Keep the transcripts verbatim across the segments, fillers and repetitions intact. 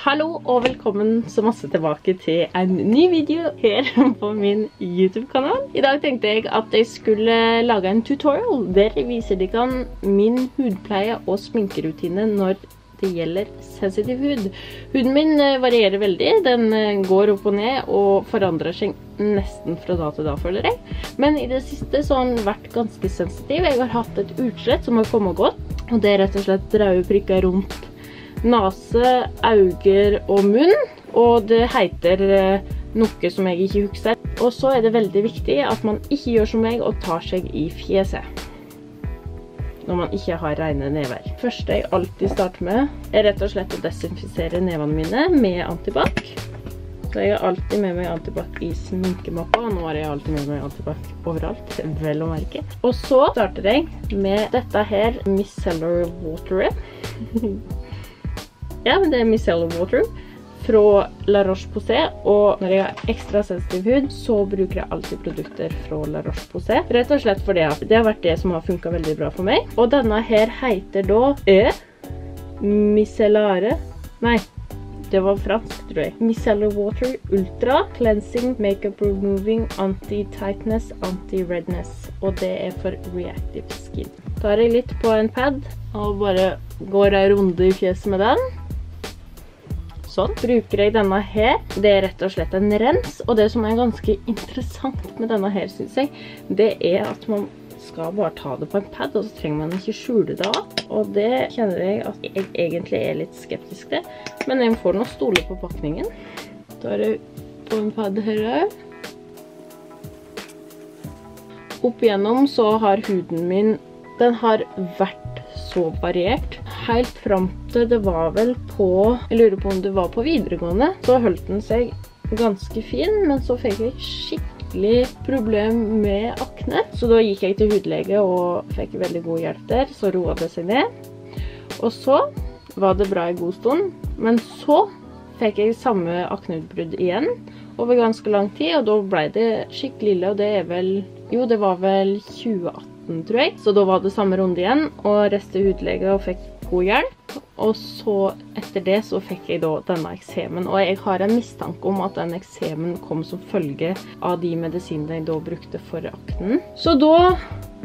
Hallo og velkommen så masse tilbake til en ny video her på min YouTube-kanal. I dag tenkte jeg at jeg skulle lage en tutorial der jeg viser dere min hudpleie og sminkerutine når det gjelder sensitiv hud. Huden min varierer veldig, den går opp og ned og forandrer seg nesten fra dag til dag, føler jeg. Men i det siste så har den vært ganske sensitiv. Jeg har hatt et utslett som har kommet godt, og det er rett og slett røde prikker rundt nase, øyne og munn, og det heter noe som jeg ikke husker. Og så er det veldig viktig at man ikke gjør som meg og tar seg i fjeset når man ikke har rene never. Det første jeg alltid starter med er rett og slett å desinfisere nevene mine med antibac. Så jeg har alltid med meg antibac i sminkemappa, og nå har jeg alltid med meg antibac overalt, vel å merke. Og så starter jeg med dette her micellar wateret. Ja, men det er micellar water fra La Roche-Posay, og når jeg har ekstra sensitiv hud, så bruker jeg alltid produkter fra La Roche-Posay. Rett og slett fordi det har vært det som har funket veldig bra for meg. Og denne her heter da E. Micellare. Nei, det var fransk, tror jeg. Micellar Water Ultra Cleansing Makeup Removing Anti-Tightness Anti-Redness. Og det er for reactive skin. Tar jeg litt på en pad, og bare går en runde i fjeset med den. Sånn. Bruker jeg denne her. Det er rett og slett en rens, og det som er ganske interessant med denne her, synes jeg, det er at man skal bare ta det på en pad, og så trenger man ikke skjule det av. Og det kjenner jeg at jeg egentlig er litt skeptisk til, men jeg får nå stole på pakningen. Da er det på en pad her også. Opp igjennom så har huden min, den har vært så variert. Helt frem til det var vel på, jeg lurer på om det var på videregående, så holdt den seg ganske fin, men så fikk jeg skikkelig problem med akne. Så da gikk jeg til hudlege og fikk veldig god hjelp der, så roet det seg ned. Og så var det bra i god stund, men så fikk jeg samme akneutbrudd igjen over ganske lang tid, og da ble det skikkelig ille, og det er vel, jo det var vel tjue atten, tror jeg. Så da var det samme runde igjen, og restet hudlege og fikk god hjelp. Og så etter det så fikk jeg da denne eksemen, og jeg har en mistanke om at den eksemen kom som følge av de medisinene jeg da brukte for aknen. Så da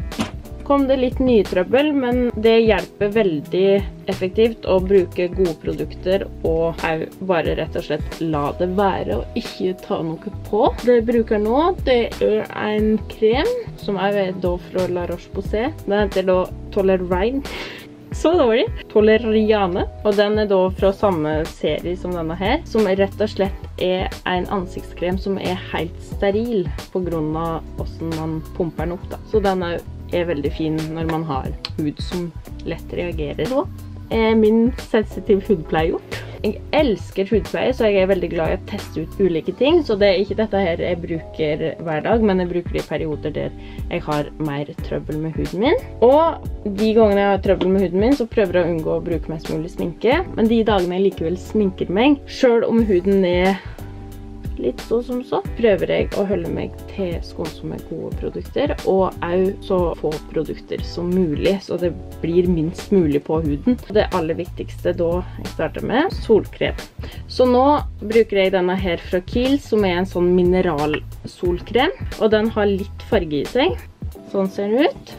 kom det litt nye trøbbel, men det hjelper veldig effektivt å bruke gode produkter og bare rett og slett la det være og ikke ta noe på. Det jeg bruker nå, det er en krem som er da fra La Roche-Posay. Den heter da Toleriane. Så dårlig. Toleriane. Og den er da fra samme serie som denne her, som rett og slett er en ansiktskrem som er helt steril på grunn av hvordan man pumper den opp da. Så den er er veldig fin når man har hud som lett reagerer. Så er min sensitiv hudpleie gjort. Jeg elsker hudpleie, så jeg er veldig glad i å teste ut ulike ting. Så det er ikke dette her jeg bruker hver dag, men jeg bruker det i perioder der jeg har mer trøbbel med huden min. Og de gangene jeg har trøbbel med huden min, så prøver jeg å unngå å bruke mest mulig sminke. Men de dagene jeg likevel sminker meg, selv om huden er litt så som så, prøver jeg å holde meg til skånsomme gode produkter, og også så få produkter som mulig, så det blir minst mulig på huden. Det aller viktigste da jeg starter med solkrem. Så nå bruker jeg denne her fra Kiehl's, som er en sånn mineralsolkrem, og den har litt farge i seg. Sånn ser den ut.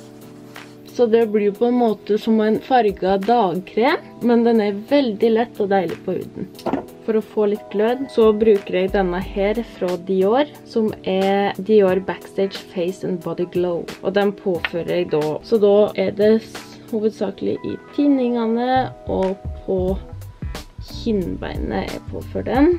Så det blir på en måte som en farget dagkrem, men den er veldig lett og deilig på huden. For å få litt glød, så bruker jeg denne her fra Dior, som er Dior Backstage Face and Body Glow. Og den påfører jeg da. Så da er det hovedsakelig i tinningene og på kinnbeinene jeg påfører den.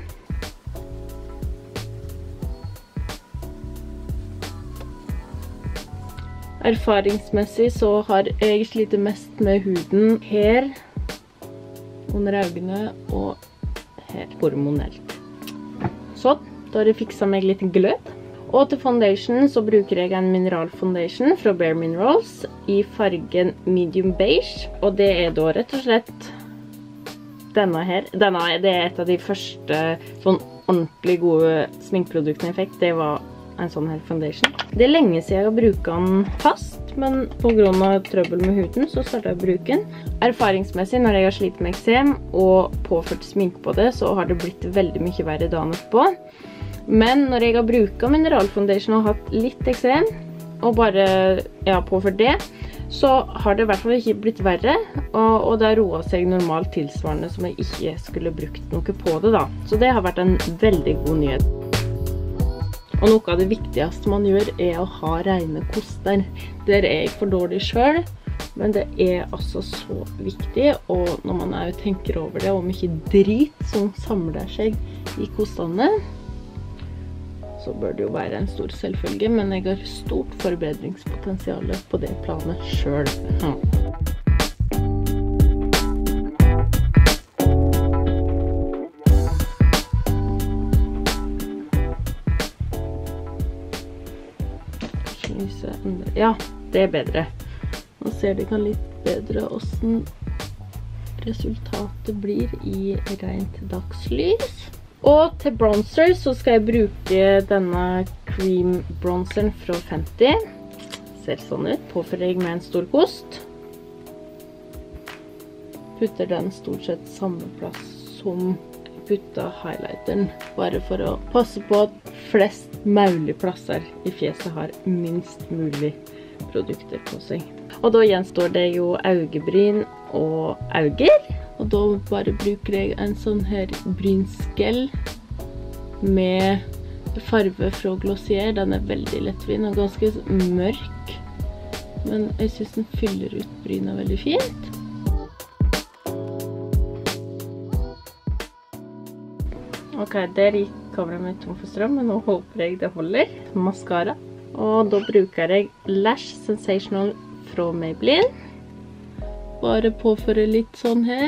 Erfaringsmessig så har jeg slitt mest med huden her, under øynene og her, hormonelt. Så, da har jeg fikset meg litt glød. Og til foundation så bruker jeg en mineral foundation fra Bare Minerals i fargen medium beige. Og det er da rett og slett denne her. Denne det er et av de første sånn ordentlig gode sminkproduktene jeg fikk. Det var en sånn her foundation. Det er lenge siden jeg har brukt den fast, men på grunn av trøbbel med huden så startet jeg å bruke den. Erfaringsmessig, når jeg har slitt med eksem og påført smink på det, så har det blitt veldig mye verre dagen etterpå. Men når jeg har brukt mineralfoundation og hatt litt eksem, og bare ja, påført det, så har det i hvert fall ikke blitt verre, og, og det har roet seg normalt tilsvarende som jeg ikke skulle brukt noe på det da. Så det har vært en veldig god nyhet. Og noe av det viktigste man gjør er å ha rene koster. Der er jeg for dårlig selv, men det er altså så viktig, og når man er, tenker over det, og mye drit som samler seg i kostene, så bør det jo være en stor selvfølge, men jeg har stort forbedringspotensial på det planet selv. Ja. Ja, det er bedre. Nå ser dere litt bedre hvordan resultatet blir i rent dagslys. Og til bronzer så skal jeg bruke denne cream bronzeren fra Fenty. Ser sånn ut. Påfører jeg med en stor kost. Putter den stort sett samme plass som jeg puttet highlighteren. Bare for å passe på at flest mulig plasser i fjeset har minst mulig produkter på seg. Og da gjenstår det jo øyebryn og øyne. Og da bare bruker jeg en sånn her brynskell med farve fra Glossier. Den er veldig lettvinn og ganske mørk. Men jeg synes den fyller ut bryna veldig fint. Ok, der gikk kameraet mitt tom for strøm, men nå håper jeg det holder. Mascara. Og da bruker jeg Lash Sensational fra Maybelline. Bare påføre litt sånn her.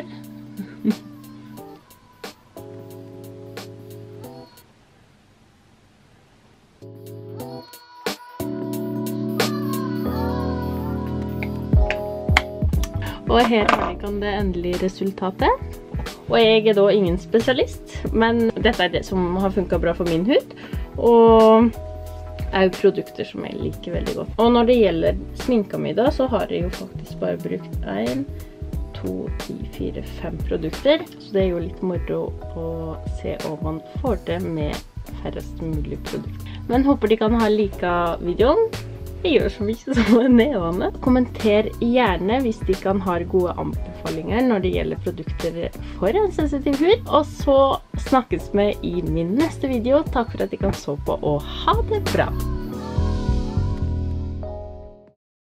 Og her har jeg det endelige resultatet. Og jeg er da ingen spesialist, men dette er det som har funket bra for min hud. Og er jo produkter som jeg liker veldig godt. Og når det gjelder sminka mi da, så har jeg jo faktisk bare brukt en, to, ti, fire, fem produkter. Så det er jo litt moro å se om man får det med færrest mulig produkter. Men håper de kan ha liket videoen. Jeg gjør så mye som er nevende. Kommenter gjerne hvis de kan ha gode anbefalinger når det gjelder produkter for en sensitiv hud. Og så snakkes vi i min neste video. Takk for at de kan så på, og ha det bra!